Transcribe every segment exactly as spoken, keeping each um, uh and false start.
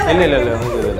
ഇല്ല ഇല്ല ഇല്ല ഒന്നും ചെയ്തില്ല.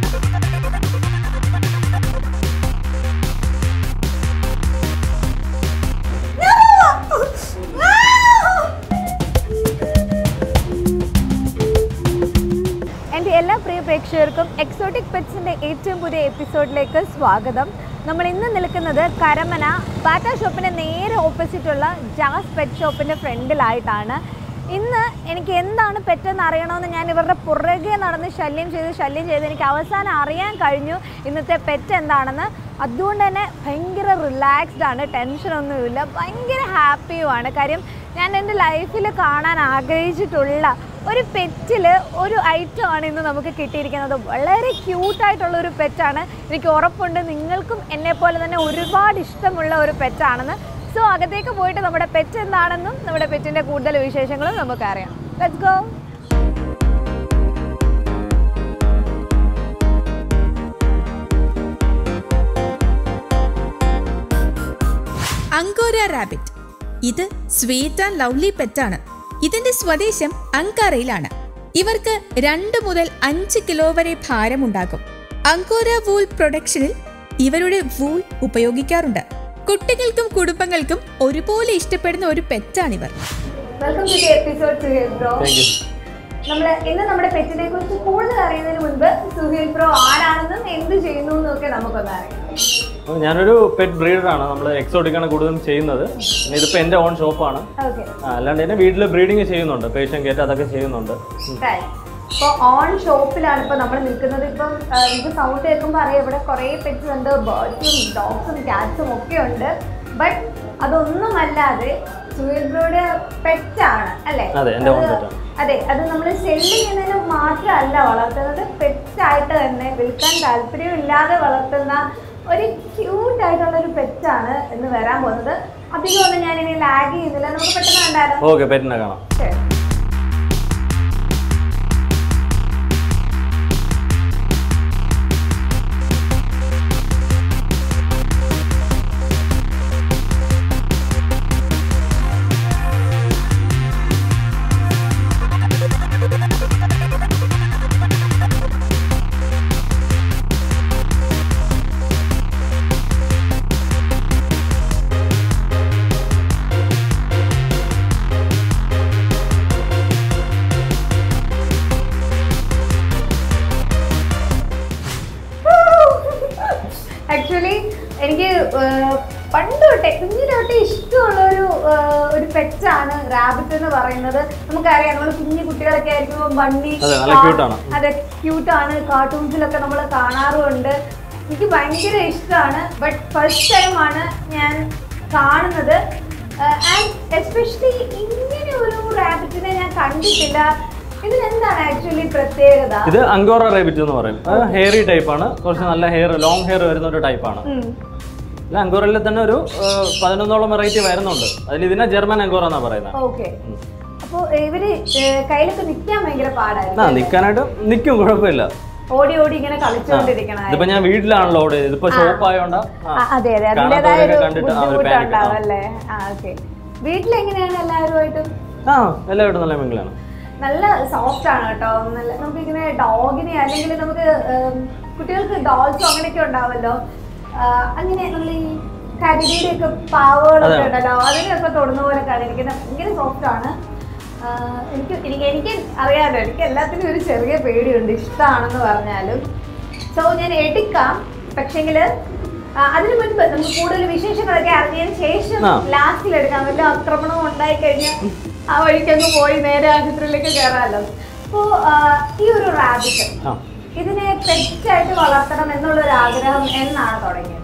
എൻ്റെ എല്ലാ പ്രിയ പ്രേക്ഷകർക്കും എക്സോട്ടിക് പെറ്റ്സിൻ്റെ ഏറ്റവും പുതിയ എപ്പിസോഡിലേക്ക് സ്വാഗതം. നമ്മൾ ഇന്ന് നിൽക്കുന്നത് കരമന ബാറ്റ ഷോപ്പിൻ്റെ നേരെ ഓപ്പോസിറ്റുള്ള ജാസ് പെറ്റ് ഷോപ്പിൻ്റെ ഫ്രണ്ടിലായിട്ടാണ്. ഇന്ന് എനിക്ക് എന്താണ് പെറ്റെന്ന് അറിയണമെന്ന് ഞാൻ ഇവരുടെ പുറകെ നടന്ന് ശല്യം ചെയ്ത് ശല്യം ചെയ്ത് എനിക്ക് അവസാനം അറിയാൻ കഴിഞ്ഞു ഇന്നത്തെ പെറ്റ് എന്താണെന്ന്. അതുകൊണ്ട് തന്നെ ഭയങ്കര റിലാക്സ്ഡ് ആണ്, ടെൻഷനൊന്നുമില്ല, ഭയങ്കര ഹാപ്പിയുമാണ്. കാര്യം ഞാൻ എൻ്റെ ലൈഫിൽ കാണാൻ ആഗ്രഹിച്ചിട്ടുള്ള ഒരു പെറ്റിൽ ഒരു ഐറ്റമാണ് ഇന്ന് നമുക്ക് കിട്ടിയിരിക്കുന്നത്. വളരെ ക്യൂട്ടായിട്ടുള്ളൊരു പെറ്റാണ്. എനിക്ക് ഉറപ്പുണ്ട് നിങ്ങൾക്കും എന്നെപ്പോലെ തന്നെ ഒരുപാട് ഇഷ്ടമുള്ള ഒരു പെറ്റാണെന്ന്. സോ അകത്തേക്ക് പോയിട്ട് നമ്മുടെ പെറ്റ് എന്താണെന്നും നമ്മുടെ പെറ്റിൻ്റെ കൂടുതൽ വിശേഷങ്ങളും നമുക്കറിയാം. Let's go. Angora rabbit. ഇത് സ്വീറ്റ് ആൻഡ് ലവ്ലി പെറ്റാണ്. ഇതിന്റെ സ്വദേശം അങ്കാറയിലാണ്. ഇവർക്ക് രണ്ട് മുതൽ അഞ്ച് കിലോ വരെ ഭാരമുണ്ടാകും. അങ്കോര വൂൾ പ്രൊഡക്ഷനിൽ ഇവരുടെ വൂൾ ഉപയോഗിക്കാറുണ്ട്. കുട്ടികൾക്കും കുടുംബങ്ങൾക്കും ഒരുപോലെ ഇഷ്ടപ്പെടുന്ന ഒരു പെറ്റാണിവർ. Welcome to the episode Suhail bro. നമ്മൾ ഇന്ന് നമ്മുടെ പെറ്റിനെ കുറിച്ച് കൂടുതൽ അറിയുന്നതിന് മുൻപ് സുഹേൽ ബ്രോ ആരാണെന്നും എന്ത് ചെയ്യുന്നു എന്നൊക്കെ നമുക്കൊന്ന് അറിയാം. ഞാനൊരു പെറ്റ് ബ്രീഡറാണ്. നമ്മൾ എക്സോട്ടിക്കാണ് കൂടുതലും ചെയ്യുന്നത്. പിന്നെ ഇതിപ്പോൾ എൻ്റെ ഓൺ ഷോപ്പാണ്. അല്ലാണ്ട് തന്നെ വീട്ടിൽ ബ്രീഡിങ് ചെയ്യുന്നുണ്ട്, പേഷ്യൻ കേട്ട് അതൊക്കെ ചെയ്യുന്നുണ്ട്. ഇപ്പോൾ ഓൺ ഷോപ്പിലാണ് ഇപ്പോൾ നമ്മൾ നിൽക്കുന്നത്. ഇപ്പം നമുക്ക് സൗണ്ട് കേൾക്കുമ്പോൾ അറിയാം ഇവിടെ കുറേ പെറ്റ്സ് ഉണ്ട്, ബേർഡ്സും ഡോഗ്സും ക്യാറ്റ്സും ഒക്കെ ഉണ്ട്. ബട്ട് അതൊന്നുമല്ലാതെ സുഹേൽ ബ്രോയുടെ പെറ്റാണ് അല്ലേ? അതെ, അത് നമ്മൾ സെല്ല് ചെയ്യുന്നതിന് മാത്രമല്ല വളർത്തുന്നത്, പെറ്റായിട്ട് തന്നെ വിൽക്കാൻ താല്പര്യമില്ലാതെ വളർത്തുന്ന ഒരു ക്യൂട്ട് ആയിട്ടുള്ള ഒരു പെറ്റാണ് ഇന്ന് വരാൻ പോകുന്നത്. അധികം ഒന്നും ഞാൻ ഇനി ലാഗ് ചെയ്യുന്നില്ല, നമുക്ക് പെട്ടെന്ന് കണ്ടാലോ? ഓക്കെ, പെറ്റിനെ കാണാം. ശരി. ആക്ച്വലി എനിക്ക് പണ്ട് തൊട്ടേ കുഞ്ഞിന് തൊട്ടേ ഇഷ്ടമുള്ള ഒരു ഒരു പെറ്റാണ് റാബിറ്റ് എന്ന് പറയുന്നത്. നമുക്കറിയാം, നമ്മൾ കുഞ്ഞു കുട്ടികളൊക്കെ ആയിരിക്കുമ്പോൾ ബണ്ണി, അതെ ക്യൂട്ടാണ്, കാർട്ടൂൺസിലൊക്കെ നമ്മൾ കാണാറുമുണ്ട്. എനിക്ക് ഭയങ്കര ഇഷ്ടമാണ്. ബട്ട് ഫസ്റ്റ് ടൈമാണ് ഞാൻ കാണുന്നത്. ആൻഡ് എസ്പെഷ്യലി ഇങ്ങനെ ഒരു റാബിറ്റിനെ ഞാൻ കണ്ടിട്ടില്ല. ഇതിനെന്താണ് ആക്ച്വലി പ്രത്യേകത? ഇത് അങ്കോറ റാബിറ്റ് എന്ന് പറയും. ഹെയറി ടൈപ്പ് ആണ്, കുറച്ച് നല്ല ഹെയർ, ലോങ് ഹെയർ വരുന്ന ഒരു ടൈപ്പാണ്. അങ്കോറയിൽ തന്നെ ഒരു പതിനൊന്നോളം വെറൈറ്റി വരുന്നുണ്ട്. അതിൽ ഇതിനെ ജർമ്മൻ അങ്കോറ എന്നാ പറയുന്നത്. ഓക്കെ, അപ്പൊ ഇവര് കയ്യിലൊക്കെ നിൽക്കാൻ ഭയങ്കര പാടായിരുന്നു. ആ, നിൽക്കാനായിട്ട് നിൽക്കും, കുഴപ്പമില്ല. ഓടി ഓടി ഇങ്ങനെ കളിച്ചോണ്ടിരിക്കണം. ഇതിപ്പോ ഞാൻ വീട്ടിലാണല്ലോ ഓടി, ഇതിപ്പോ ഷോപ്പ് ആയതുകൊണ്ട് അതെ അതെ അതിന്റേതായ ഒരു ബുദ്ധിമുട്ടുണ്ടാവും അല്ലേ? ആ ഓക്കെ. വീട്ടിലെങ്ങനെയാണ് എല്ലാവരുമായിട്ടും? ആ, എല്ലാവരും നല്ല മിങ്കിളാണ്. നല്ല സോഫ്റ്റ് ആണ് കേട്ടോ. നല്ല നമുക്കിങ്ങനെ ഡോഗിനെ അല്ലെങ്കിൽ നമുക്ക് കുട്ടികൾക്ക് ഡോൾസോ അങ്ങനെയൊക്കെ ഉണ്ടാവല്ലോ, അങ്ങനെ നമ്മൾ ഈ കരിയുടെ ഒക്കെ പാവകളൊക്കെ ഉണ്ടല്ലോ, അതിനെയൊക്കെ തൊടുന്ന പോലെ കാണിരിക്കുന്നത്. ഭയങ്കര സോഫ്റ്റ് ആണ്. എനിക്ക് എനിക്ക് എനിക്ക് അറിയാമല്ലോ, എനിക്ക് എല്ലാത്തിനും ഒരു ചെറിയ പേടിയുണ്ട്, ഇഷ്ടമാണെന്ന് പറഞ്ഞാലും. സോ ഞാൻ എടുക്കാം, പക്ഷെങ്കിൽ അതിനു മുൻപ് നമുക്ക് കൂടുതൽ വിശേഷങ്ങളൊക്കെ അറിഞ്ഞതിന് ശേഷം ലാസ്റ്റിൽ എടുക്കാം. വല്ല ആക്രമണം ഉണ്ടായി കഴിഞ്ഞാൽ ആ വഴിക്കങ്ങ് പോയി നേരെ ആശുപത്രിയിലേക്ക് കയറാമല്ലോ. അപ്പോൾ ഈ ഒരു റാബിറ്റ് ഇതിനെ പെറ്റായിട്ട് വളർത്തണം എന്നുള്ളൊരു ആഗ്രഹം എന്നാണ് തുടങ്ങിയത്?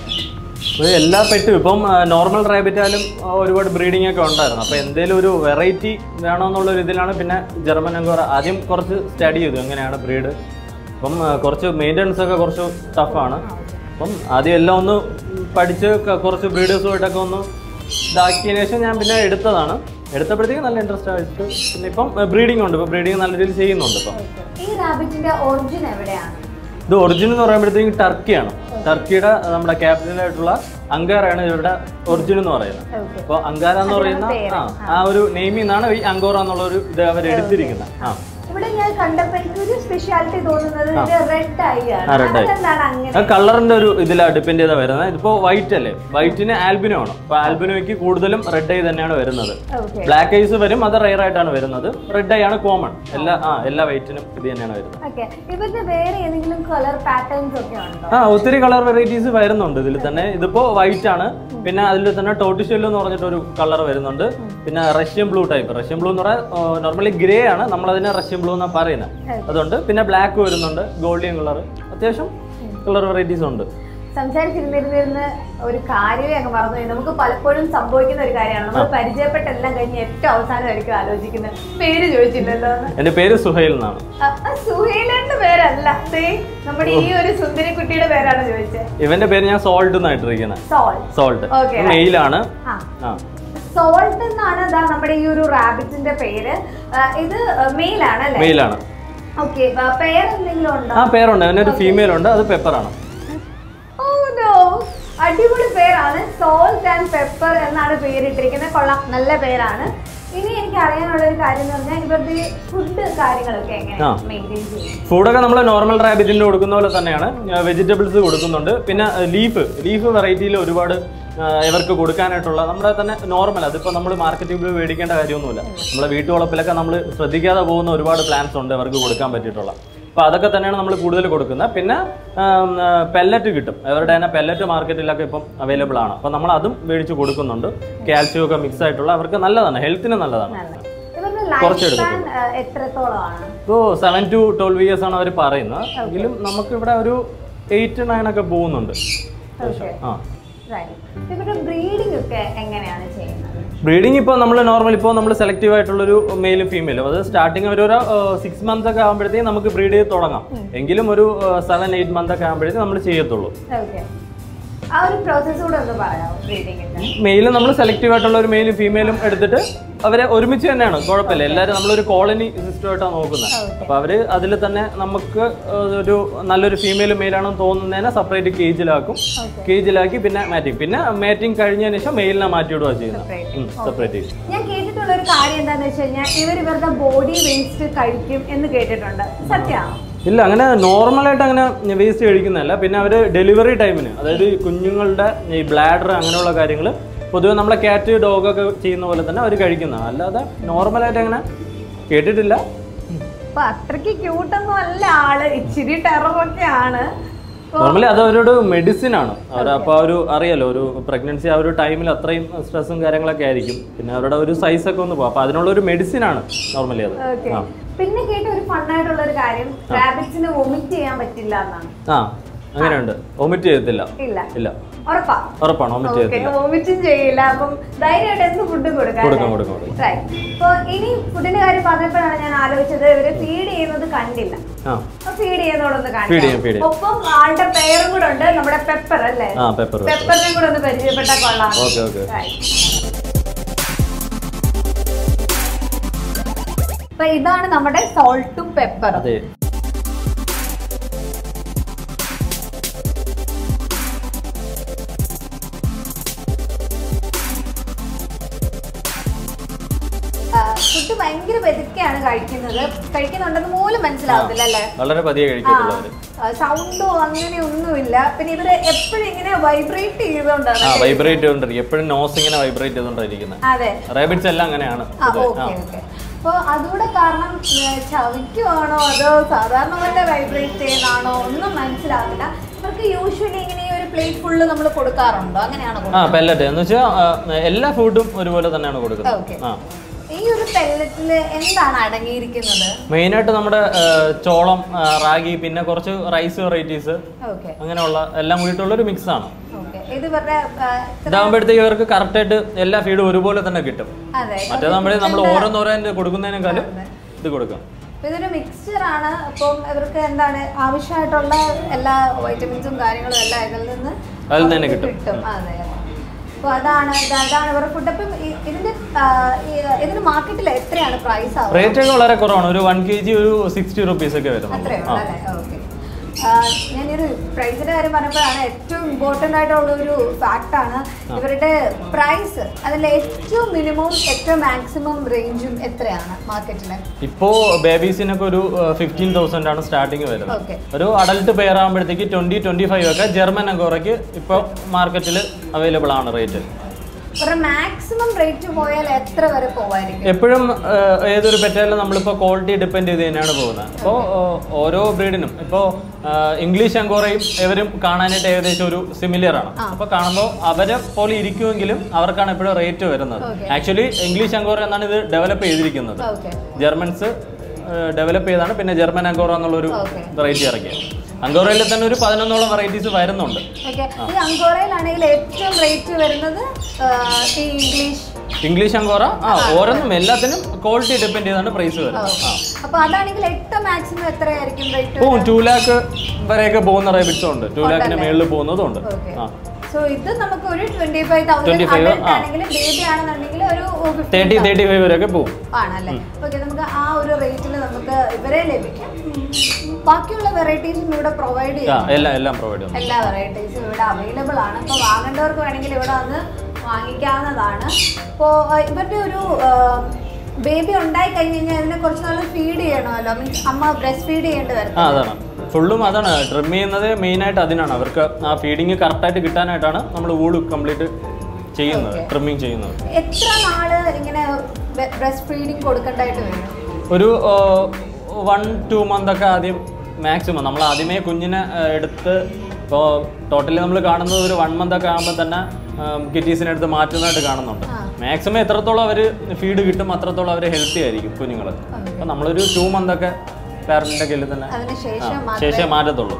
എല്ലാ പെറ്റും ഇപ്പം നോർമൽ റാബിറ്റായാലും ഒരുപാട് ബ്രീഡിംഗ് ഒക്കെ ഉണ്ടായിരുന്നു. അപ്പോൾ എന്തെങ്കിലും ഒരു വെറൈറ്റി വേണമെന്നുള്ളൊരു ഇതിലാണ് പിന്നെ ജർമ്മൻ അങ്കോറ ആദ്യം കുറച്ച് സ്റ്റഡി ചെയ്തു എങ്ങനെയാണ് ബ്രീഡ്. അപ്പം കുറച്ച് മെയിൻ്റനൻസ് ഒക്കെ കുറച്ച് ടഫാണ്. അപ്പം ആദ്യം എല്ലാം ഒന്ന് പഠിച്ച് കുറച്ച് ബ്രീഡേഴ്സുമായിട്ടൊക്കെ ഒന്ന് ഇതാക്കിയതിനു ശേഷം ഞാൻ പിന്നെ എടുത്തതാണ്. എടുത്തപ്പോഴത്തേക്ക് നല്ല ഇൻട്രസ്റ്റ് ആയിട്ട് പിന്നെ ഇപ്പം ബ്രീഡിംഗ് ഉണ്ട്. ഇപ്പം ബ്രീഡിംഗ് നല്ല രീതിയിൽ ചെയ്യുന്നുണ്ട്. ഇപ്പം ഈ റാബിറ്റിന്റെ ഒറിജിൻ എവിടെയാണ്? ഇത് ഒറിജിൻ എന്ന് പറയുമ്പോഴത്തേക്കും ടർക്കിയാണ്. ടർക്കിയുടെ നമ്മുടെ ക്യാപിറ്റലായിട്ടുള്ള അങ്കാറയാണ് ഇവരുടെ ഒറിജിൻ എന്ന് പറയുന്നത്. അപ്പോൾ അങ്കാര എന്ന് പറയുന്ന ആ ആ ഒരു നെയിമിൽ നിന്നാണ് ഈ അങ്കോറ എന്നുള്ള ഒരു ഇത് അവർ എടുത്തിരിക്കുന്നത്. ആ ഇവിടെ ഞാൻ കണ്ടപ്പോൾ എനിക്കൊരു സ്പെഷ്യാലിറ്റി തോന്നുന്നത് റെഡ് ഐ ആണ്. കളറിന്റെ ഒരു ഇതിലാണ് ഡിപ്പെൻഡ് ചെയ്താ വരുന്നത്. ഇതിപ്പോ വൈറ്റ് അല്ലേ, വൈറ്റിന് ആൽബിനോ ആണ്. അപ്പൊ ആൽബിനോയ്ക്ക് കൂടുതലും റെഡ് ഐ തന്നെയാണ് വരുന്നത്. ബ്ലാക്ക് ഐസ് വരും, അത് റെയർ ആയിട്ടാണ് വരുന്നത്. റെഡ് ഐ ആണ് കോമൺ. എല്ലാ ആ എല്ലാ വൈറ്റിനും ഇത് തന്നെയാണ് വരുന്നത്. ആ ഒത്തിരി കളർ വെറൈറ്റീസ് വരുന്നുണ്ട് ഇതിൽ തന്നെ. ഇതിപ്പോ വൈറ്റ് ആണ്, പിന്നെ അതിൽ തന്നെ ടോട്ടിഷെല്ലോ എന്ന് പറഞ്ഞിട്ട് ഒരു കളർ വരുന്നുണ്ട്. പിന്നെ Russian blue type. Russian blue എന്ന് പറഞ്ഞാൽ നോർമലി ഗ്രേ ആണ്, നമ്മളതിനെ റഷ്യൻ ബ്ലൂ എന്നാണ് പറയുന്നത്. അതുകൊണ്ട് പിന്നെ ബ്ലാക്ക് വരുന്നുണ്ട്, ഗോൾഡിയൻ കളർ, അത്യാവശ്യം കളർ വെറൈറ്റീസ് ഉണ്ട്. സംസാരിച്ചിരുന്നിരുന്നിരുന്ന് ഒരു കാര്യമേ അങ്ങ് മറന്നുപോയി. നമുക്ക് പലപ്പോഴും സംഭവിക്കുന്ന ഒരു കാര്യമാണ്, നമ്മൾ പരിചയപ്പെട്ടെല്ലാം കഴിഞ്ഞ് ഏറ്റവും അവസാനമായിരിക്കും ആലോചിക്കുന്നത് പേര് ചോദിച്ചില്ലല്ലോ. എന്റെ പേര് സുഹൈൽ എന്നാണ്. സുഹൈലിന്റെ പേരല്ല, നമ്മുടെ ഈ ഒരു സുന്ദരി കുട്ടിയുടെ പേരാണ് ചോദിച്ചത്. ഇവന്റെ പേര് ഞാൻ സോൾട്ട് എന്നായിട്ടിരിക്കുന്നത്. സോൾട്ട് മെയിലാണ്. സോൾട്ട് എന്നാണ് നമ്മുടെ ഈ ഒരു റാബിറ്റിന്റെ പേര്. ഇത് മെയിലാണ് അല്ലേ? മെയിലാണ്. ഓക്കെ, പേരെന്തെങ്കിലും ഉണ്ടോ? ആ പേരുണ്ട്, അവനൊരു ഫീമെയിൽ ഉണ്ട്, അത് പെപ്പർ ആണ്. അടിപൊളി പേരാണ്, സോൾട്ട് ആൻഡ് പെപ്പർ എന്നാണ് പേരിട്ടിരിക്കുന്നത്. കൊള്ളാം, നല്ല പേരാണ്. ഇനി എനിക്ക് അറിയാനുള്ള ഒരു കാര്യം എന്ന് പറഞ്ഞാൽ ഇവരുടെ ഫുഡ് കാര്യങ്ങളൊക്കെ എങ്ങനെയാണ് മെയിൻറ്റെയിൻ ചെയ്യുന്നത്? ഫുഡൊക്കെ നമ്മൾ നോർമൽ റാബിറ്റിന് കൊടുക്കുന്ന പോലെ തന്നെയാണ്. വെജിറ്റബിൾസ് കൊടുക്കുന്നുണ്ട്, പിന്നെ ലീഫ് ലീഫ് വെറൈറ്റിയിൽ ഒരുപാട് ഇവർക്ക് കൊടുക്കാനായിട്ടുള്ള നമ്മുടെ തന്നെ നോർമൽ, അതിപ്പോൾ നമ്മൾ മാർക്കറ്റിൽ പോയി മേടിക്കേണ്ട കാര്യമൊന്നുമില്ല. നമ്മളെ വീട്ടുവളപ്പിലൊക്കെ നമ്മൾ ശ്രദ്ധിക്കാതെ പോകുന്ന ഒരുപാട് പ്ലാന്റ്സ് ഉണ്ട് ഇവർക്ക് കൊടുക്കാൻ പറ്റിയിട്ടുള്ള. അപ്പോൾ അതൊക്കെ തന്നെയാണ് നമ്മൾ കൂടുതൽ കൊടുക്കുന്നത്. പിന്നെ പെല്ലറ്റ് കിട്ടും, അവരുടെ തന്നെ പെല്ലറ്റ് മാർക്കറ്റിലൊക്കെ ഇപ്പം അവൈലബിൾ ആണ്. അപ്പോൾ നമ്മൾ അതും മേടിച്ച് കൊടുക്കുന്നുണ്ട്. കാൽഷ്യം ഒക്കെ മിക്സ് ആയിട്ടുള്ള, അവർക്ക് നല്ലതാണ്, ഹെൽത്തിന് നല്ലതാണ്. കുറച്ചെടുക്കും. ഇപ്പോൾ സെവൻ ടു ട്വൽവ് ഇയേഴ്സ് ആണ് അവർ പറയുന്നത്. എങ്കിലും നമുക്കിവിടെ ഒരു എയ്റ്റ് നയൻ ഒക്കെ പോകുന്നുണ്ട്. ആ ബ്രീഡിംഗ് ഇപ്പോൾ നമ്മൾ നോർമൽ ഇപ്പോൾ നമ്മൾ സെലക്റ്റീവ് ആയിട്ടുള്ളൊരു മെയിലും ഫീമെയിലും, അത് സ്റ്റാർട്ടിങ് ഒരു സിക്സ് മന്ത്സ് ഒക്കെ ആകുമ്പോഴത്തേക്കും നമുക്ക് ബ്രീഡ് ചെയ്ത് തുടങ്ങാം. എങ്കിലും ഒരു സെവൻ എയ്റ്റ് മന്ത് ഒക്കെ ആകുമ്പോഴത്തേക്കും നമ്മൾ ചെയ്യത്തുള്ളൂ. മെയില് നമ്മൾ സെലക്റ്റീവ് ആയിട്ടുള്ള ഒരു മെയിലും ഫീമെയിലും എടുത്തിട്ട് അവരെ ഒരുമിച്ച് തന്നെയാണ്, കുഴപ്പമില്ല. എല്ലാവരും നമ്മളൊരു കോളനി സിസ്റ്റമായിട്ടാണ് നോക്കുന്നത്. അപ്പോൾ അവർ അതിൽ തന്നെ നമുക്ക് ഒരു നല്ലൊരു ഫീമെയിലും മെയിലാണെന്ന് തോന്നുന്നതിനെ സെപ്പറേറ്റ് കേജിലാക്കും. കേജിലാക്കി പിന്നെ മാറ്റിങ്, പിന്നെ മാറ്റിങ് കഴിഞ്ഞതിന് ശേഷം മെയിലിനെ മാറ്റിവിടുക ചെയ്യുന്നത് സെപ്പറേറ്റ്. ഞാൻ കേട്ടിട്ടുള്ള ഒരു കാര്യം എന്താണെന്ന് വെച്ച് കഴിഞ്ഞാൽ ഇവർ ഇവരുടെ ബോഡി വേസ്റ്റ് കഴിക്കും എന്ന് കേട്ടിട്ടുണ്ട്, സത്യമാണോ? ഇല്ല, അങ്ങനെ നോർമലായിട്ട് അങ്ങനെ വേസ്റ്റ് കഴിക്കുന്നതല്ല. പിന്നെ അവർ ഡെലിവറി ടൈമിന്, അതായത് കുഞ്ഞുങ്ങളുടെ ഈ ബ്ലാഡർ അങ്ങനെയുള്ള കാര്യങ്ങൾ പൊതുവെ നമ്മളെ ക്യാറ്റ് ഡോഗൊക്കെ ചെയ്യുന്ന പോലെ തന്നെ അവർ കഴിക്കുന്നതാണ്. അല്ലാതെ നോർമലായിട്ട് അങ്ങനെ കേട്ടിട്ടില്ല. അത്രയ്ക്ക് ക്യൂട്ടൊന്നും അല്ല ആള്, ഇച്ചിരി ടെററൊക്കെയാണ്. നോർമലി അത് അവരോട് മെഡിസിൻ ആണ്. അവർ അപ്പോൾ ഒരു അറിയാലോ, ഒരു പ്രഗ്നൻസി ആ ഒരു ടൈമിൽ അത്രയും സ്ട്രെസ്സും കാര്യങ്ങളൊക്കെ ആയിരിക്കും. പിന്നെ അവരുടെ ഒരു സൈസ് ഒക്കെ ഒന്ന് പോകും. അപ്പോൾ അതിനുള്ള ഒരു മെഡിസിൻ ആണ് നോർമലി അത്. പിന്നെ കേട്ട ഒരു ഫണ്ണായിട്ടുള്ള ഒരു കാര്യം, റാബിറ്റ്സിന് വൊമിറ്റ് ചെയ്യാൻ പറ്റില്ല എന്നാണ്. ആ അങ്ങനെയുണ്ട്, വൊമിറ്റ് ചെയ്യത്തില്ല. ഇല്ല, ഉറപ്പാണ്, വൊമിറ്റ് ചെയ്യത്തില്ല, വൊമിറ്റും ചെയ്യില്ല. അപ്പം ധൈര്യമായിട്ട് എന്ത് ഫുഡും കൊടുക്കാം. അപ്പൊ ഇനി ഫുഡിന്റെ കാര്യം പറഞ്ഞപ്പോഴാണ് ഞാൻ ആലോചിച്ചത്, ഇവര് ഫീഡ് ചെയ്യുന്നത് കണ്ടില്ല. ഫീഡ് ചെയ്യുന്നതോടൊന്ന് കാണിക്കാം. ഒപ്പം ആളുടെ പേരും കൂടെ ഉണ്ട്, നമ്മുടെ പെപ്പർ അല്ലേ? പെപ്പറിനെ കൂടെ ഒന്ന് പരിചയപ്പെട്ടാൽ കൊള്ളാം. അപ്പൊ ഇതാണ് നമ്മുടെ സോൾട്ടും പെപ്പറും. ഫുഡ് ഭയങ്കര പതുക്കെയാണ് കഴിക്കുന്നത്, കഴിക്കുന്നുണ്ടെന്ന് പോലും മനസ്സിലാവത്തില്ല അല്ലേ? വളരെ പതിയെ കഴിക്കത്തുള്ളൂ. സൗണ്ടോ അങ്ങനെ ഒന്നുമില്ല. പിന്നെ ഇവര് എപ്പോഴും ഇങ്ങനെ വൈബ്രേറ്റ് ചെയ്തുകൊണ്ടാണ് വൈബ്രേറ്റ് ചെയ്തോണ്ടിരിക്കും, എപ്പോഴും നോസ് ഇങ്ങനെ വൈബ്രേറ്റ് ചെയ്തോണ്ടിരിക്കുന്നത്. അതെ, റാബിറ്റ്സ് എല്ലാം അങ്ങനെയാണ്. അപ്പൊ അതുകൂടെ കാരണം ചവിക്കുവാണോ അതോ സാധാരണ പോലെ വൈബ്രേറ്റ് ചെയ്യുന്നതാണോ ഒന്നും മനസ്സിലാവില്ല. ഇവർക്ക് യൂഷ്വലി ഇങ്ങനെ ഒരു പ്ലേറ്റ് ഫുള്ള് നമ്മൾ കൊടുക്കാറുണ്ടോ? അങ്ങനെയാണോ? ആ പെല്ലറ്റ് എന്ന് വെച്ചാൽ എല്ലാ ഫുഡും ഒരുപോലെ തന്നെയാണ് കൊടുക്കുന്നത്. ഈ ഒരു പെല്ലറ്റില് എന്താണ് അടങ്ങിയിരിക്കുന്നത്? മെയിൻ ആയിട്ട് നമ്മുടെ ചോളം, റാഗി, പിന്നെ കുറച്ച് റൈസ് വെറൈറ്റീസ്, അങ്ങനെയുള്ള എല്ലാം കൂടിയിട്ടുള്ള ഒരു മിക്സ് ആണ്. ഇതാകുമ്പോഴത്തേക്ക് ഇവർക്ക് കറക്റ്റ് ആയിട്ട് എല്ലാ ഫീഡും ഒരുപോലെ തന്നെ കിട്ടും. മറ്റേതാകുമ്പോഴേ നമ്മൾ ഓരോന്നോരോന്ന് കൊടുക്കുന്നതിനേക്കാളും ഇത് കൊടുക്കാം. ഇതൊരു മിക്സ്ചർ ആണ്. അപ്പം ഇവർക്ക് എന്താണ് ആവശ്യമായിട്ടുള്ള എല്ലാ വൈറ്റമിൻസും കാര്യങ്ങളും എല്ലാം ഇതിൽ നിന്ന് അതിൽ തന്നെ കിട്ടും. അതെ, അപ്പോൾ അതാണ് ഇതാണ് ഇവരുടെ ഫുഡ്. അപ്പം ഇതിന്റെ ഇതിന് മാർക്കറ്റിൽ എത്രയാണ് പ്രൈസ്? റേറ്റ് ഒക്കെ വളരെ കുറവാണ്, ഒരു വൺ കെ ജി ഒരു സിക്സ്റ്റി റുപ്പീസ് ഒക്കെ വരുന്നത്. അത്രേ ഉള്ളൂ അല്ലേ? ഓക്കെ. ഞാനൊരു പ്രൈസിന്റെ കാര്യം പറഞ്ഞപ്പോഴാണ് ഏറ്റവും ഇമ്പോർട്ടൻ്റ് ആയിട്ടുള്ള ഒരു ഫാക്റ്റാണ് ഇവരുടെ പ്രൈസ്. അതിൽ ഏറ്റവും മിനിമം ഏറ്റവും മാക്സിമം റേഞ്ചും എത്രയാണ് മാർക്കറ്റിൽ? ഇപ്പോൾ ബേബീസിനൊക്കെ ഒരു ഫിഫ്റ്റീൻ തൗസൻഡ് ആണ് സ്റ്റാർട്ടിങ് വരുന്നത്. ഒരു അഡൽട്ട് പെയർ ആകുമ്പോഴത്തേക്ക് ട്വന്റി ട്വന്റി ഫൈവ് ഒക്കെ ജർമ്മൻ അങ്കോറയ്ക്ക് ഇപ്പോൾ മാർക്കറ്റിൽ അവൈലബിൾ ആണ് റേറ്റ്. മാക്സിമം റേറ്റ് പോയാൽ എത്ര വരെ പോവായിരിക്കും? എപ്പോഴും ഏതൊരു പെറ്റാലും നമ്മളിപ്പോൾ ക്വാളിറ്റി ഡിപ്പെൻഡ് ചെയ്ത് തന്നെയാണ് പോകുന്നത്. അപ്പോൾ ഓരോ ബ്രീഡിനും ഇപ്പോൾ ഇംഗ്ലീഷ് അങ്കോറയും ഇവരും കാണാനായിട്ട് ഏകദേശം ഒരു സിമിലർ ആണ്. അപ്പോൾ കാണുമ്പോൾ അവരെ പോലെ ഇരിക്കുമെങ്കിലും അവർക്കാണ് എപ്പോഴും റേറ്റ് വരുന്നത്. ആക്ച്വലി ഇംഗ്ലീഷ് അങ്കോറ എന്നാണ് ഇത് ഡെവലപ്പ് ചെയ്തിരിക്കുന്നത്. ജർമ്മൻസ് ഡെവലപ്പ് ചെയ്താണ് പിന്നെ ജർമ്മൻ അങ്കോറ എന്നുള്ളൊരു വെറൈറ്റി ഇറക്കിയത്. അങ്കോറയിൽ തന്നെ ഒരു പതിനൊന്നോളം വെറൈറ്റീസ് വരുന്നുണ്ട്. അങ്കോറയിലാണെങ്കിൽ ഏറ്റവും റേറ്റ് വരുന്നത് ഇംഗ്ലീഷ് ഇംഗ്ലീഷ് അങ്കോറ. ആ ഓരോന്നും എല്ലാത്തിനും ക്വാളിറ്റി ഡിപ്പെൻഡ് ചെയ്താണ് പ്രൈസ് വരുന്നത്. അപ്പോൾ അതാണെങ്കിൽ ഏറ്റവും മാക്സിമം എത്രയായിരിക്കും റേറ്റ്? ഓ ടു ലാക്ക് വരെയൊക്കെ പോകുന്ന റേബിറ്റ്സും ഉണ്ട്, ടു ലാക്കിന് മേളിൽ പോകുന്നതും ഉണ്ട്. സോ ഇത് നമുക്ക് ഒരു ട്വന്റി ഫൈവ് തൗസൻഡ് ആണെങ്കിലും ബേബി ആണെന്നുണ്ടെങ്കിൽ ഒരു തേർട്ടി തേർട്ടി ഫൈവ് വരെയൊക്കെ പോകും ആണല്ലേ. ഓക്കെ, നമുക്ക് ആ ഒരു റേറ്റിൽ നമുക്ക് ഇവരെ ലഭിക്കും. ബാക്കിയുള്ള വെറൈറ്റീസും ഇവിടെ പ്രൊവൈഡ് ചെയ്യും. എല്ലാം എല്ലാം പ്രൊവൈഡ് ചെയ്യും. എല്ലാ വെറൈറ്റീസും ഇവിടെ അവൈലബിൾ ആണ്. അപ്പോൾ വാങ്ങേണ്ടവർക്ക് വേണമെങ്കിൽ ഇവിടെ വന്ന് വാങ്ങിക്കാവുന്നതാണ്. അപ്പോൾ ഇവരുടെ ഒരു ബേബി ഉണ്ടായി കഴിഞ്ഞ് കഴിഞ്ഞാൽ ഇതിനെ കുറച്ച് നാൾ ഫീഡ് ചെയ്യണമല്ലോ, മീൻസ് അമ്മ ബ്രസ്റ്റ് ഫീഡ് ചെയ്യേണ്ടി വരും. അതാണ് ഫുള്ളും അതാണ് ട്രിം ചെയ്യുന്നത് മെയിനായിട്ട് അതിനാണ്. അവർക്ക് ആ ഫീഡിങ് കറക്റ്റായിട്ട് കിട്ടാനായിട്ടാണ് നമ്മൾ വൂള് കംപ്ലീറ്റ് ചെയ്യുന്നത്, ട്രിമ്മിങ് ചെയ്യുന്നത്. എത്ര നാള് ഇങ്ങനെ ബ്രസ്റ്റ് ഫീഡിങ് കൊടുക്കേണ്ടതായിട്ട് വരും? ഒരു വൺ ടു മന്ത് ഒക്കെ ആദ്യം മാക്സിമം. നമ്മൾ ആദ്യമേ കുഞ്ഞിനെ എടുത്ത് ഇപ്പോൾ ടോട്ടലി നമ്മൾ കാണുന്നത് ഒരു വൺ മന്ത് ഒക്കെ ആകുമ്പോൾ തന്നെ കിറ്റീസിനെ എടുത്ത് മാറ്റുന്നതായിട്ട് കാണുന്നുണ്ട്. മാക്സിമം എത്രത്തോളം അവർ ഫീഡ് കിട്ടും അത്രത്തോളം അവർ ഹെൽത്തി ആയിരിക്കും കുഞ്ഞുങ്ങൾ. അപ്പോൾ നമ്മളൊരു ടു മന്ത് ഒക്കെ പാരന്റിന്റെ കയ്യിൽ തന്നെ ശേഷം മാറ്റത്തുള്ളൂ.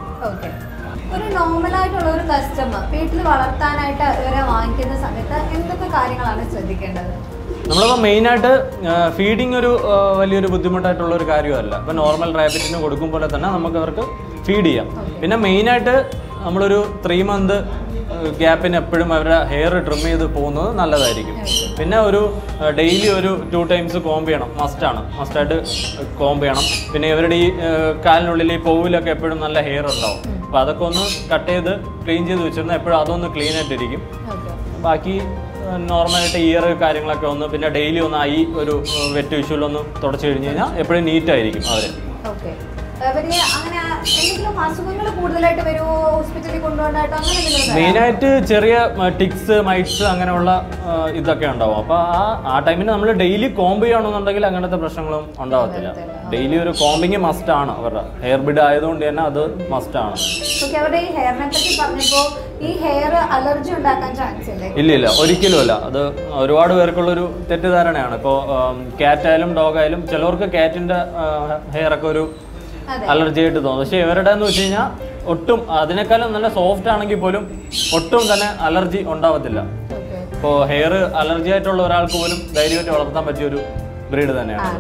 ഒരു നോർമൽ ആയിട്ടുള്ള ഒരു കസ്റ്റമർ വീട്ടിൽ വളർത്താനായിട്ട് ഇവരെ വാങ്ങിക്കുന്ന സമയത്ത് എന്തൊക്കെ കാര്യങ്ങളാണ് ശ്രദ്ധിക്കേണ്ടത്? നമ്മളിപ്പോൾ മെയിനായിട്ട് ഫീഡിങ് ഒരു വലിയൊരു ബുദ്ധിമുട്ടായിട്ടുള്ള ഒരു കാര്യമല്ല. ഇപ്പോൾ നോർമൽ റാബിറ്റിന് കൊടുക്കുമ്പോൾ തന്നെ നമുക്ക് അവർക്ക് ഫീഡ് ചെയ്യാം. പിന്നെ മെയിനായിട്ട് നമ്മളൊരു ത്രീ മന്ത് ഗ്യാപ്പിന് എപ്പോഴും അവരുടെ ഹെയർ ട്രിം ചെയ്ത് പോകുന്നത് നല്ലതായിരിക്കും. പിന്നെ ഒരു ഡെയിലി ഒരു ടു ടൈംസ് കോംബ് ചെയ്യണം, മസ്റ്റാണ് മസ്റ്റായിട്ട് കോംബ് ചെയ്യണം. പിന്നെ ഇവരുടെ ഈ കാലിനുള്ളിൽ ഈ പോവിലൊക്കെ എപ്പോഴും നല്ല ഹെയർ ഉണ്ടാവും. അപ്പോൾ അതൊക്കെ ഒന്ന് കട്ട് ചെയ്ത് ക്ലീൻ ചെയ്ത് വെച്ചിരുന്നാൽ എപ്പോഴും അതൊന്ന് ക്ലീൻ ആയിട്ടിരിക്കും. ബാക്കി നോർമലായിട്ട് ഇയർ കാര്യങ്ങളൊക്കെ ഒന്ന് പിന്നെ ഡെയിലി ഒന്ന് ഐ ഒരു വെറ്റ് വിഷ്വലൊന്ന് തുടച്ച് കഴിഞ്ഞ് കഴിഞ്ഞാൽ എപ്പോഴും നീറ്റായിരിക്കും അവർ. മെയിനായിട്ട് ചെറിയ ടിക്സ് മൈറ്റ്സ് അങ്ങനെയുള്ള ഇതൊക്കെ ഉണ്ടാവും. അപ്പോൾ ആ ആ ടൈമിന് നമ്മൾ ഡെയിലി കോംബ് ചെയ്യണമെന്നുണ്ടെങ്കിൽ അങ്ങനത്തെ പ്രശ്നങ്ങളും ഉണ്ടാവത്തില്ല. ഡെയിലി ഒരു കോമ്പിങ് മസ്റ്റ് ആണ്. അവരുടെ ഹെയർ ബിഡ് ആയതുകൊണ്ട് തന്നെ അത് മസ്റ്റ് ആണ്. ഇല്ല ഇല്ല ഒരിക്കലും അല്ല. അത് ഒരുപാട് പേർക്കുള്ളൊരു തെറ്റിദ്ധാരണയാണ്. ഇപ്പോൾ ക്യാറ്റായാലും ഡോഗായാലും ചിലവർക്ക് ക്യാറ്റിൻ്റെ ഹെയർ ഒക്കെ ഒരു അലർജി ആയിട്ട് തോന്നും. പക്ഷെ ഇവരുടെ എന്ന് വെച്ച് കഴിഞ്ഞാൽ ഒട്ടും അതിനേക്കാളും നല്ല സോഫ്റ്റ് ആണെങ്കിൽ പോലും ഒട്ടും തന്നെ അലർജി ഉണ്ടാവത്തില്ല. ഇപ്പോൾ ഹെയർ അലർജി ആയിട്ടുള്ള ഒരാൾക്ക് പോലും ധൈര്യമായിട്ട് വളർത്താൻ പറ്റിയ ഒരു ബ്രീഡ് തന്നെയാണ്.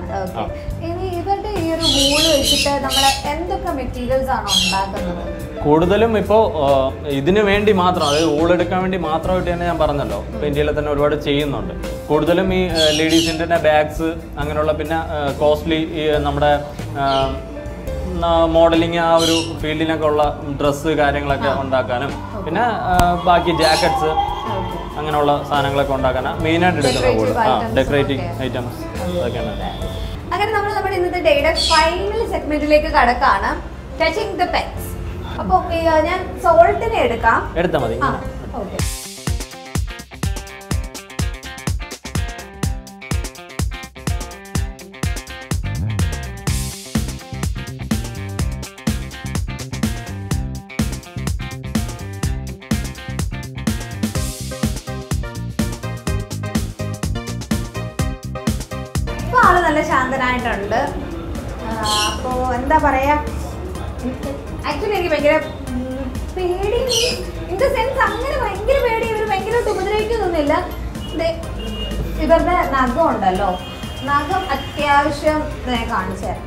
കൂടുതലും ഇപ്പോൾ ഇതിന് വേണ്ടി മാത്രം, അതായത് ഊളെടുക്കാൻ വേണ്ടി മാത്രമായിട്ട് തന്നെ ഞാൻ പറഞ്ഞല്ലോ, ഇപ്പോൾ ഇന്ത്യയിൽ തന്നെ ഒരുപാട് ചെയ്യുന്നുണ്ട്. കൂടുതലും ഈ ലേഡീസിൻ്റെ തന്നെ ബാഗ്സ് അങ്ങനെയുള്ള പിന്നെ കോസ്റ്റ്ലി ഈ നമ്മുടെ മോഡലിങ് ആ ഒരു ഫീൽഡിനൊക്കെ ഉള്ള ഡ്രസ്സ് കാര്യങ്ങളൊക്കെ ഉണ്ടാക്കാനും പിന്നെ ബാക്കി ജാക്കറ്റ്സ് അങ്ങനെയുള്ള സാധനങ്ങളൊക്കെ ഉണ്ടാക്കാനാണ് മെയിനായിട്ട് എടുക്കുന്നത്. കൂടുതൽ ആ ഡെക്കറേറ്റിംഗ് ഐറ്റംസ് അതൊക്കെയാണ്. അങ്ങനെ നമ്മൾ നമ്മുടെ ഇന്നത്തെ ഡേയുടെ ഫൈനൽ സെഗ്മെന്റിലേക്ക് കടക്കാണ്, ടച്ചിങ് ദ പെറ്റ്സ്. അപ്പോൾ ഞാൻ സോൾട്ടിനെ എടുക്കാം. എടുത്താൽ മതി. ഓക്കെ. ആള് നല്ല ശാന്തനായിട്ടുണ്ട്. അപ്പോൾ എന്താ പറയാ, ആക്ച്വലി എനിക്ക് ഭയങ്കര പേടി ഇൻ ദ സെൻസ് അങ്ങനെ ഭയങ്കര പേടി. ഇവർ ഭയങ്കരമായിട്ട് ഉപദ്രവിക്കുന്നൊന്നുമില്ല. ഇവരുടെ നഖം ഉണ്ടല്ലോ, നഖം അത്യാവശ്യം ഞാൻ കാണിച്ചു തരാം.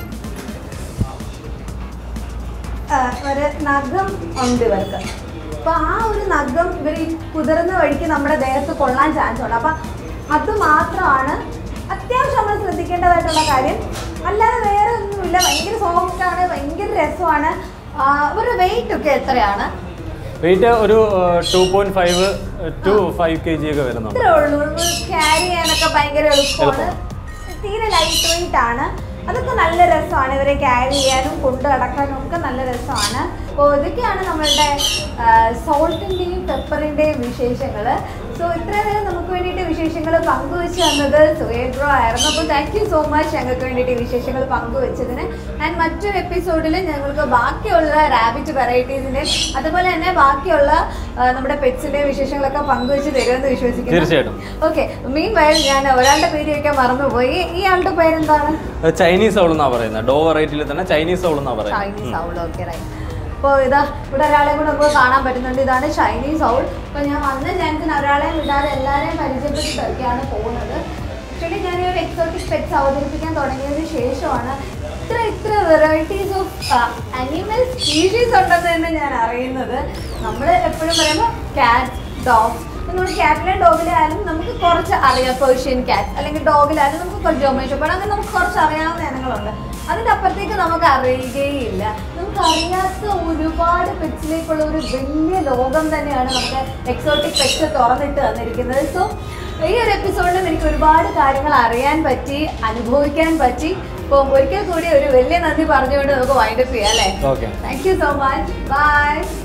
ഒരു നഖം ഉണ്ട് ഇവർക്ക്. അപ്പൊ ആ ഒരു നഖം ഇവർ ഈ കുതിർന്ന വഴിക്ക് നമ്മുടെ ദേഹത്ത് കൊള്ളാൻ ചാൻസ് ഉണ്ട്. അപ്പൊ അത് മാത്രമാണ് അത്യാവശ്യം നമ്മൾ ശ്രദ്ധിക്കേണ്ടതായിട്ടുള്ള കാര്യം. അല്ലാതെ വേറെ ഒന്നുമില്ല. ഭയങ്കര സോഫ്റ്റ് ആണ്, ഭയങ്കര രസമാണ്. ഒരു വെയിറ്റ് ഒക്കെ എത്രയാണ്? വെയിറ്റ് ഒരു two point five two five K G ഒക്കെ വരുന്നുണ്ട്. ഇത്രേ ഉള്ളൂ. ക്യാരി ചെയ്യാനൊക്കെ ഭയങ്കര എളുപ്പമാണ്. തീരെ ലൈറ്റ് വെയിറ്റ് ആണ്. അതൊക്കെ നല്ല രസമാണ്. ഇവരെ ക്യാരി ചെയ്യാനും കൊണ്ട് നടക്കാനും ഒക്കെ നല്ല രസമാണ്. അപ്പോൾ ഇതൊക്കെയാണ് നമ്മളുടെ സോൾട്ടിൻ്റെയും പെപ്പറിൻ്റെയും വിശേഷങ്ങൾ. സോ ഇത്രയും നേരം നമുക്ക് വേണ്ടിയിട്ട് വിശേഷങ്ങൾ പങ്കുവെച്ച് തന്നത് സുഹേൽ ബ്രോ ആയിരുന്നു. അപ്പോൾ താങ്ക് യു സോ മച്ച് ഞങ്ങൾക്ക് വേണ്ടിയിട്ട് വിശേഷങ്ങൾ പങ്കുവെച്ചതിന്. ആൻഡ് മറ്റൊരു എപ്പിസോഡിൽ ഞങ്ങൾക്ക് ബാക്കിയുള്ള റാബിറ്റ് വെറൈറ്റീസിൻ്റെ അതുപോലെ തന്നെ ബാക്കിയുള്ള നമ്മുടെ പെറ്റ്സിൻ്റെ വിശേഷങ്ങളൊക്കെ പങ്കുവെച്ച് തരുമെന്ന് വിശ്വസിക്കുന്നു. തീർച്ചയായിട്ടും. ഓക്കെ. മീൻ വയൽ ഞാൻ ഒരാളുടെ പേര് വയ്ക്കാൻ മറന്നുപോയി. ഈ ആളുടെ പേരെന്താണ്? ചൈനീസ് ഔൾ എന്നാ പറയുന്നത്. ഡോ വെറൈറ്റിയിൽ തന്നെ ചൈനീസ് ഔൾ എന്നാ പറയുന്നത്. Chinese owl. Okay, right. അപ്പോൾ ഇതാ ഇവിടെ ഒരാളെ കൂടെ നമുക്ക് കാണാൻ പറ്റുന്നുണ്ട്. ഇതാണ് ചൈനീസ് ഔൾ. അപ്പോൾ ഞാൻ വന്ന ചാൻസിന് ഒരാളെയും വിടാതെ എല്ലാവരെയും പരിചയപ്പെട്ടിട്ടൊക്കെയാണ് പോകുന്നത്. ആക്ച്വലി ഞാൻ ഈ ഒരു എക്സോട്ടിക് പെറ്റ്സ് അവതരിപ്പിക്കാൻ തുടങ്ങിയതിന് ശേഷമാണ് ഇത്ര ഇത്ര വെറൈറ്റീസ് ഓഫ് അനിമൽ സ്പീഷീസ് ഉണ്ടെന്ന് തന്നെ ഞാൻ അറിയുന്നത്. നമ്മൾ എപ്പോഴും പറയുമ്പോൾ ക്യാറ്റ്, ഡോഗ്സ്, നമ്മൾ ക്യാറ്റിലെ ഡോഗിലായാലും നമുക്ക് കുറച്ച് അറിയാം. പേർഷ്യൻ ക്യാറ്റ് അല്ലെങ്കിൽ ഡോഗിലായാലും നമുക്ക് കുറച്ച് ജോമേഷപ്പാട് അങ്ങനെ നമുക്ക് കുറച്ച് അറിയാവുന്ന ഇനങ്ങളുണ്ട്. അതിൻ്റെ അപ്പുറത്തേക്ക് നമുക്ക് അറിയുകയില്ല. നമുക്ക് അറിയാത്ത ഒരുപാട് പെറ്റ്സിലേക്കുള്ള ഒരു വലിയ ലോകം തന്നെയാണ് നമുക്ക് എക്സോട്ടിക് പെറ്റ്സ് തുറന്നിട്ട് തന്നിരിക്കുന്നത്. സോ ഈ ഒരു എപ്പിസോഡിലും എനിക്ക് ഒരുപാട് കാര്യങ്ങൾ അറിയാൻ പറ്റി, അനുഭവിക്കാൻ പറ്റി. അപ്പോൾ ഒരിക്കൽ കൂടി ഒരു വലിയ നന്ദി പറഞ്ഞുകൊണ്ട് നമുക്ക് വൈൻഡപ്പ് ചെയ്യാം അല്ലേ? Okay. Thank you so much. By.